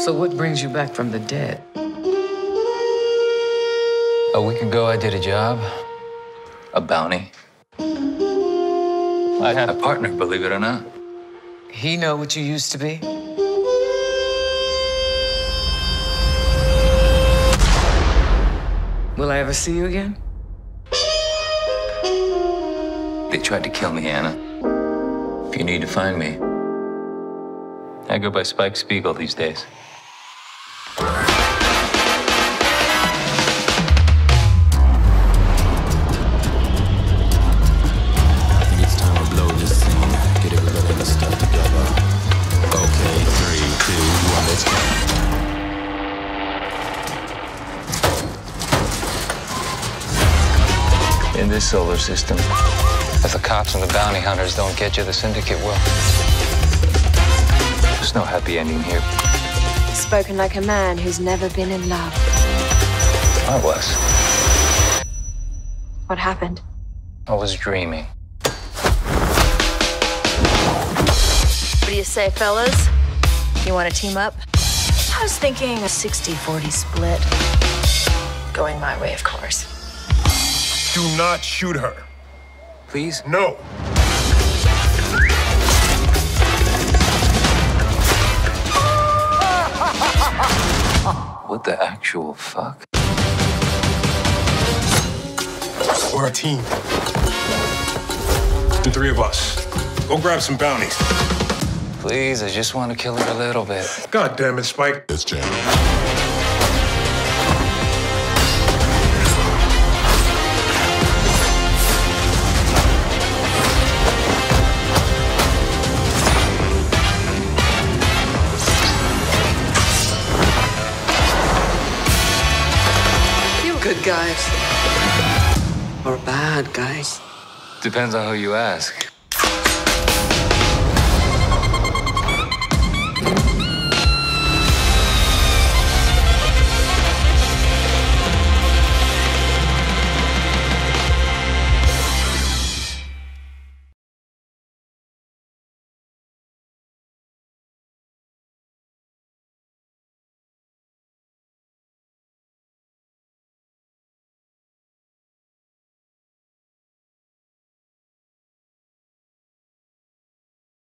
So what brings you back from the dead? A week ago, I did a job. A bounty. I had a partner, believe it or not. He know what you used to be? Will I ever see you again? They tried to kill me, Anna. If you need to find me, I go by Spike Spiegel these days. In this solar system, if the cops and the bounty hunters don't get you, the syndicate will. There's no happy ending here. Spoken like a man who's never been in love. I was. What happened? I was dreaming. What do you say, fellas? You want to team up? I was thinking a 60-40 split. Going my way, of course. Do not shoot her. Please? No. What the actual fuck? We're a team. The three of us. Go grab some bounties. Please, I just want to kill her a little bit. God damn it, Spike. It's jam. Good guys. Or bad guys. Depends on who you ask.